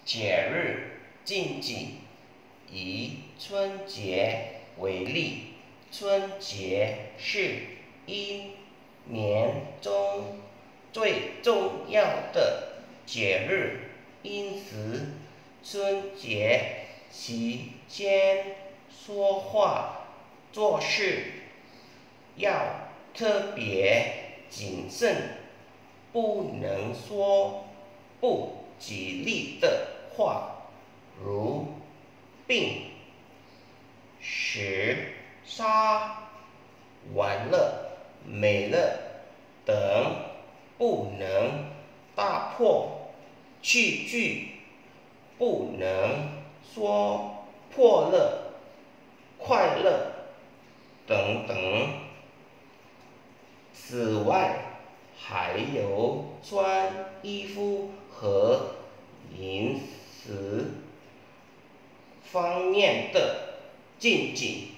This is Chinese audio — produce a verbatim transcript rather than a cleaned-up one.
节日禁忌，以春节为例，春节是一年中最重要的节日，因此春节期间说话做事要特别谨慎，不能说不吉利的话，如病、死、杀、完了、没了等，不能打破器具，不能说破了、快乐等等。此外，还有穿衣服和饮食方面的禁忌。